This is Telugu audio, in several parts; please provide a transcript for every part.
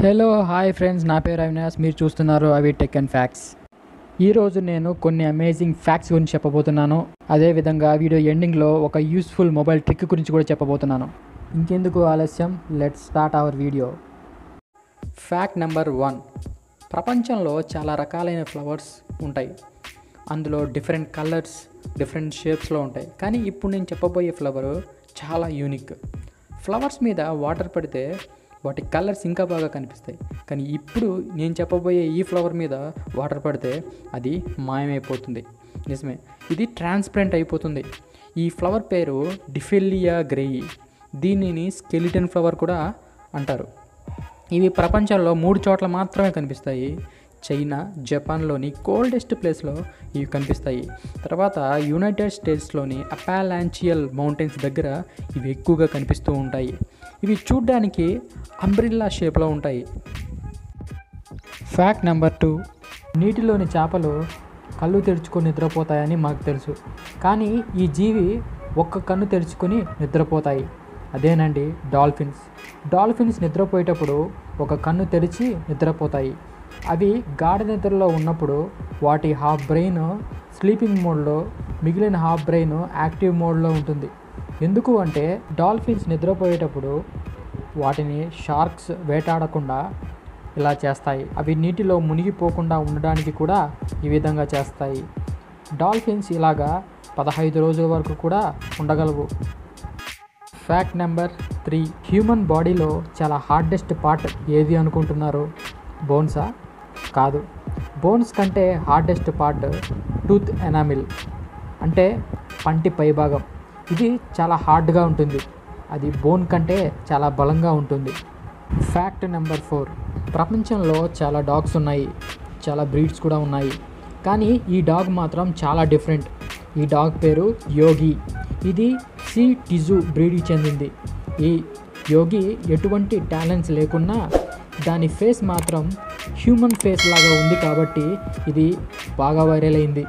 హలో హాయ్ ఫ్రెండ్స్, నా పేరు అవినాష్. మీరు చూస్తున్నారు అవి టెక్ అండ్ ఫ్యాక్ట్స్. ఈరోజు నేను కొన్ని అమేజింగ్ ఫ్యాక్ట్స్ గురించి చెప్పబోతున్నాను. అదేవిధంగా వీడియో ఎండింగ్లో ఒక యూస్ఫుల్ మొబైల్ ట్రిక్ గురించి కూడా చెప్పబోతున్నాను. ఇంకెందుకు ఆలస్యం, let's start our video. Fact number 1. ప్రపంచంలో చాలా రకాలైన ఫ్లవర్స్ ఉంటాయి. అందులో డిఫరెంట్ కలర్స్, డిఫరెంట్ షేప్స్లో ఉంటాయి. కానీ ఇప్పుడు నేను చెప్పబోయే ఫ్లవరు చాలా యూనిక్. ఫ్లవర్స్ మీద వాటర్ పడితే వాటి కలర్స్ ఇంకా బాగా కనిపిస్తాయి. కానీ ఇప్పుడు నేను చెప్పబోయే ఈ ఫ్లవర్ మీద వాటర్ పడితే అది మాయమైపోతుంది. నిజమే, ఇది ట్రాన్స్పరెంట్ అయిపోతుంది. ఈ ఫ్లవర్ పేరు డిఫెలియా గ్రేయి. దీనిని స్కెలిటన్ ఫ్లవర్ కూడా అంటారు. ఇవి ప్రపంచంలో 3 చోట్ల మాత్రమే కనిపిస్తాయి. చైనా, జపాన్లోని కోల్డెస్ట్ ప్లేస్లో ఇవి కనిపిస్తాయి. తర్వాత యునైటెడ్ స్టేట్స్లోని అపాలాంచియల్ మౌంటైన్స్ దగ్గర ఇవి ఎక్కువగా కనిపిస్తూ ఉంటాయి. ఇవి చూడ్డానికి అంబ్రిల్లా షేప్లో ఉంటాయి. Fact number 2. నీటిలోని చేపలు కళ్ళు తెరుచుకొని నిద్రపోతాయని మాకు తెలుసు. కానీ ఈ జీవి ఒక్క కన్ను తెరుచుకొని నిద్రపోతాయి. అదేనండి డాల్ఫిన్స్. డాల్ఫిన్స్ నిద్రపోయేటప్పుడు ఒక కన్ను తెరిచి నిద్రపోతాయి. అవి గాఢ నిద్రలో ఉన్నప్పుడు వాటి హాఫ్ బ్రెయిన్ స్లీపింగ్ మోడ్లో, మిగిలిన హాఫ్ బ్రెయిన్ యాక్టివ్ మోడ్లో ఉంటుంది. ఎందుకు అంటే డాల్ఫిన్స్ నిద్రపోయేటప్పుడు వాటిని షార్క్స్ వేటాడకుండా ఇలా చేస్తాయి. అవి నీటిలో మునిగిపోకుండా ఉండడానికి కూడా ఈ విధంగా చేస్తాయి. డాల్ఫిన్స్ ఇలాగా 15 రోజుల వరకు కూడా ఉండగలవు. Fact number 3. హ్యూమన్ బాడీలో చాలా హార్డెస్ట్ పార్ట్ ఏది అనుకుంటున్నారు? బోన్సా? కాదు. బోన్స్ కంటే హార్డెస్ట్ పార్ట్ టూత్ ఎనామిల్, అంటే పంటి పైభాగం. ఇది చాలా హార్డ్గా ఉంటుంది. అది బోన్ కంటే చాలా బలంగా ఉంటుంది. Fact number 4. ప్రపంచంలో చాలా డాగ్స్ ఉన్నాయి, చాలా బ్రీడ్స్ కూడా ఉన్నాయి. కానీ ఈ డాగ్ మాత్రం చాలా డిఫరెంట్. ఈ డాగ్ పేరు యోగి. ఇది షీ టిజు బ్రీడ్కి చెందింది. ఈ యోగి ఎటువంటి టాలెంట్స్ లేకున్నా దాని ఫేస్ మాత్రం హ్యూమన్ ఫేస్ లాగా ఉంది కాబట్టి ఇది బాగా వైరల్ అయింది.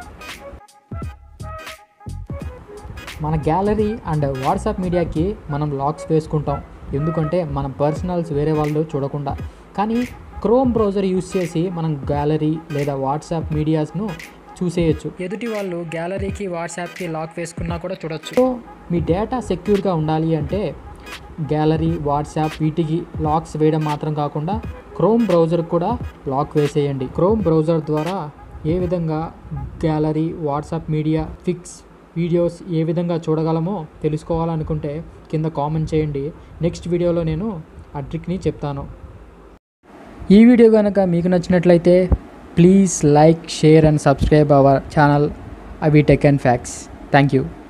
మన గ్యాలరీ అండ్ వాట్సాప్ మీడియాకి మనం లాక్స్ వేసుకుంటాం, ఎందుకంటే మన పర్సనల్స్ వేరే వాళ్ళు చూడకుండా. కానీ క్రోమ్ బ్రౌజర్ యూస్ చేసి మనం గ్యాలరీ లేదా వాట్సాప్ మీడియాస్ను చూసేయచ్చు. ఎదుటి వాళ్ళు గ్యాలరీకి, వాట్సాప్కి లాక్ వేసుకున్నా కూడా చూడొచ్చు. సో మీ డేటా సెక్యూర్గా ఉండాలి అంటే గ్యాలరీ, వాట్సాప్ వీటికి లాక్స్ వేయడం మాత్రం కాకుండా క్రోమ్ బ్రౌజర్ కూడా లాక్ వేసేయండి. క్రోమ్ బ్రౌజర్ ద్వారా ఏ విధంగా gallery, WhatsApp media, pics, videos ఏ విధంగా చూడగలమో తెలుసుకోవాలనుకుంటే కింద కామెంట్ చేయండి. నెక్స్ట్ వీడియోలో నేను ఆ ట్రిక్ని చెప్తాను. ఈ వీడియో కనుక మీకు నచ్చినట్లయితే please like, share and subscribe our channel అవి tech and facts. Thank you.